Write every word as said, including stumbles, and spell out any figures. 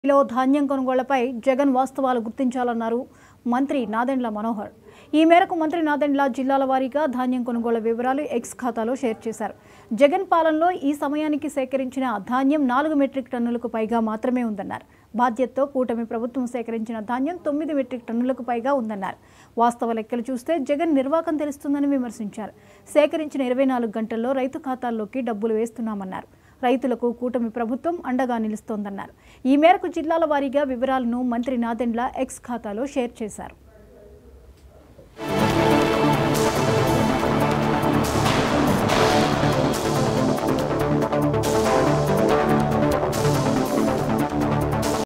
లో ధాన్యం కొనుగోళ్లపై జగన్ వాస్తవాలు గుర్తించాలన్నారు మంత్రి నాదెండ్ల మనోహర్. ఈ మేరకు మంత్రి నాదెండ్ల జిల్లాల వారీగా ధాన్యం కొనుగోళ్ల వివరాలు ఎక్స్ ఖాతాలో షేర్ చేశారు. జగన్ పాలనలో ఈ సమయానికి సేకరించిన ధాన్యం నాలుగు మెట్రిక్ టన్నులకు పైగా మాత్రమే ఉందన్నారు. బాధ్యతతో కూటమి ప్రభుత్వం సేకరించిన ధాన్యం తొమ్మిది మెట్రిక్ టన్నులకు పైగా ఉందన్నారు. వాస్తవ లెక్కలు చూస్తే జగన్ నిర్వాకం తెలుస్తుందని విమర్శించారు. సేకరించిన ఇరవై నాలుగు గంటల్లో రైతు ఖాతాల్లోకి డబ్బులు వేస్తున్నామన్నారు. రైతులకు కూటమి ప్రభుత్వం అండగా నిలుస్తోందన్నారు. ఈ మేరకు జిల్లాల వారీగా వివరాలను మంత్రి నాదెండ్ల ఎక్స్ ఖాతాలో షేర్ చేశారు.